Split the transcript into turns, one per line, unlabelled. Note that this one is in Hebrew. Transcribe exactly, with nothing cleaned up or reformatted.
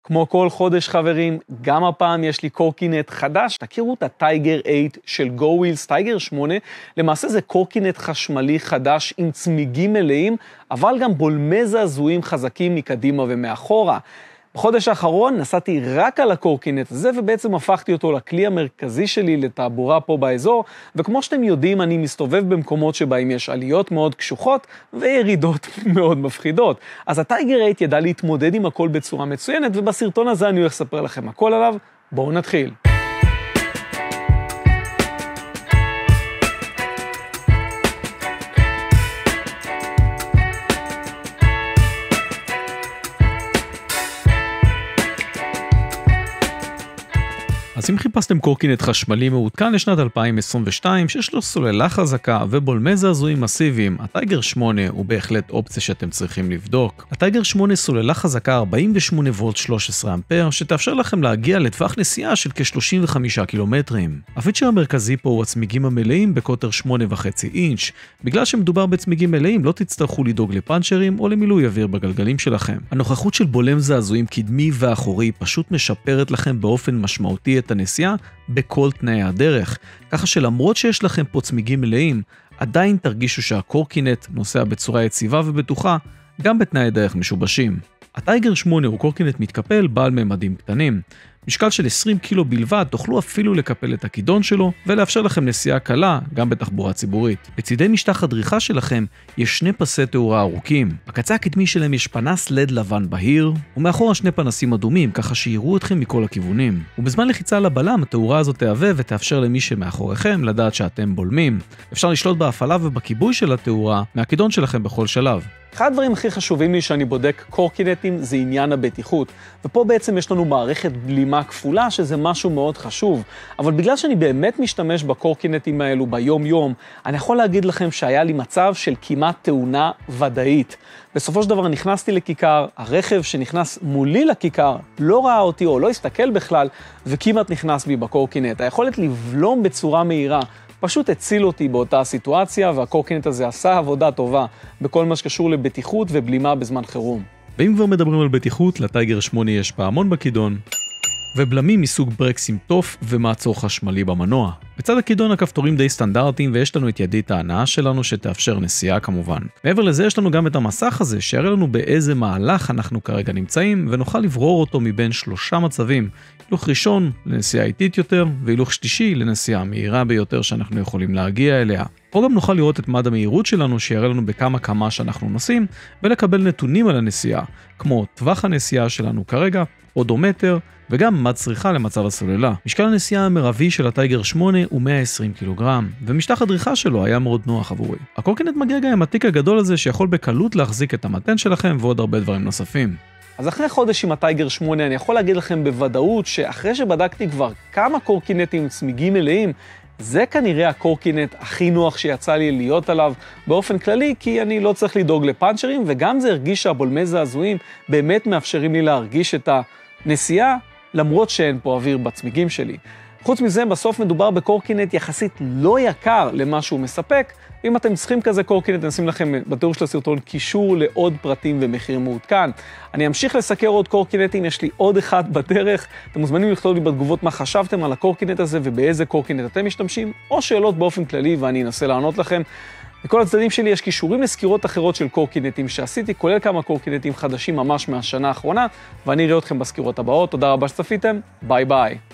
כמו כל חודש חברים, גם הפעם יש לי קורקינט חדש. תכירו את הטייגר שמונה של גו ווילס. טייגר שמונה, למעשה זה קורקינט חשמלי חדש עם צמיגים מלאים, אבל גם בולמי זעזועים חזקים מקדימה ומאחורה. בחודש האחרון נסעתי רק על הקורקינט הזה, ובעצם הפכתי אותו לכלי המרכזי שלי לתעבורה פה באזור, וכמו שאתם יודעים, אני מסתובב במקומות שבהם יש עליות מאוד קשוחות, וירידות מאוד מפחידות. אז הטייגר שמונה ידע להתמודד עם הכל בצורה מצוינת, ובסרטון הזה אני הולך לספר לכם הכל עליו. בואו נתחיל. אז אם חיפשתם קורקינט חשמלי מעודכן לשנת אלפיים עשרים ושתיים, שיש לו סוללה חזקה ובולמי זעזועים מסיביים, הטייגר שמונה הוא בהחלט אופציה שאתם צריכים לבדוק. הטייגר שמונה סוללה חזקה ארבעים ושמונה וולט שלוש עשרה אמפר, שתאפשר לכם להגיע לטווח נסיעה של כ-שלושים וחמישה קילומטרים. הפיצ'ר המרכזי פה הוא הצמיגים המלאים בקוטר שמונה וחצי אינץ'. בגלל שמדובר בצמיגים מלאים, לא תצטרכו לדאוג לפאנצ'רים או למילוי אוויר בגלגלים שלכם. הנוכחות של בולם זעזועים קדמי ואחורי פשוט משפרת לכם באופן משמעותי את הנסיעה בכל תנאי הדרך, ככה שלמרות שיש לכם פה צמיגים מלאים, עדיין תרגישו שהקורקינט נוסע בצורה יציבה ובטוחה, גם בתנאי דרך משובשים. הטייגר שמונה הוא קורקינט מתקפל בעל ממדים קטנים. משקל של עשרים קילו בלבד תוכלו אפילו לקפל את הכידון שלו ולאפשר לכם נסיעה קלה גם בתחבורה ציבורית. בצידי משטח הדריכה שלכם יש שני פסי תאורה ארוכים. בקצה הקדמי שלהם יש פנס לד לבן בהיר, ומאחורה שני פנסים אדומים ככה שיראו אתכם מכל הכיוונים. ובזמן לחיצה על הבלם התאורה הזאת תהווה ותאפשר למי שמאחוריכם לדעת שאתם בולמים. אפשר לשלוט בהפעלה ובכיבוי של התאורה מהכידון שלכם בכל שלב. אחד הדברים הכי חשובים לי שאני בודק קורקינטים זה עניין הבטיחות, ופה בעצם יש לנו מערכת בלימה כפולה שזה משהו מאוד חשוב, אבל בגלל שאני באמת משתמש בקורקינטים האלו ביום יום, אני יכול להגיד לכם שהיה לי מצב של כמעט תאונה ודאית. בסופו של דבר נכנסתי לכיכר, הרכב שנכנס מולי לכיכר לא ראה אותי או לא הסתכל בכלל, וכמעט נכנס בי בקורקינט. היכולת לבלום בצורה מהירה פשוט הציל אותי באותה סיטואציה, והקורקינט הזה עשה עבודה טובה בכל מה שקשור לבטיחות ובלימה בזמן חירום.
ואם כבר מדברים על בטיחות, לטייגר שמונה יש פעמון בכידון, ובלמים מסוג ברקסים טוף ומעצור חשמלי במנוע. בצד הכידון הכפתורים די סטנדרטיים, ויש לנו את ידית ההנעה שלנו שתאפשר נסיעה כמובן. מעבר לזה יש לנו גם את המסך הזה שיראה לנו באיזה מהלך אנחנו כרגע נמצאים, ונוכל לברור אותו מבין שלושה מצבים. הילוך ראשון לנסיעה איטית יותר, והילוך שלישי לנסיעה מהירה ביותר שאנחנו יכולים להגיע אליה. פה גם נוכל לראות את מד המהירות שלנו שיראה לנו בכמה כמה שאנחנו נוסעים, ולקבל נתונים על הנסיעה, כמו טווח הנסיעה שלנו כרגע, אודומטר, וגם מד צריכה למצב הסוללה. משקל הנסיעה המרבי של הטייגר שמונה הוא מאה ועשרים קילוגרם, ומשטח הדריכה שלו היה מאוד נוח עבורי. הקורקינט מגיע גם עם התיק הגדול הזה שיכול בקלות להחזיק את המתן שלכם ועוד הרבה דברים נוספים.
אז אחרי חודש עם הטייגר שמונה אני יכול להגיד לכם בוודאות שאחרי שבדקתי כבר כמה קורקינטים עם צמיגים מלאים, זה כנראה הקורקינט הכי נוח שיצא לי להיות עליו באופן כללי, כי אני לא צריך לדאוג לפאנצ'רים, וגם זה הרגיש שהבולמי זעזועים באמת מאפשרים לי להרגיש את הנסיעה, למרות שאין פה אוויר בצמיגים שלי. חוץ מזה, בסוף מדובר בקורקינט יחסית לא יקר למה שהוא מספק. אם אתם צריכים כזה קורקינט, נשים לכם בתיאור של הסרטון קישור לעוד פרטים ומחיר מעודכן. אני אמשיך לסקר עוד קורקינטים, יש לי עוד אחד בדרך. אתם מוזמנים לכתוב לי בתגובות מה חשבתם על הקורקינט הזה ובאיזה קורקינט אתם משתמשים, או שאלות באופן כללי ואני אנסה לענות לכם. בכל הצדדים שלי יש קישורים לסקירות אחרות של קורקינטים שעשיתי, כולל כמה קורקינטים חדשים ממש מהשנה האחרונה, ואני אראה אתכם בסקירות הבאות. תודה רבה שצפיתם, ביי ביי.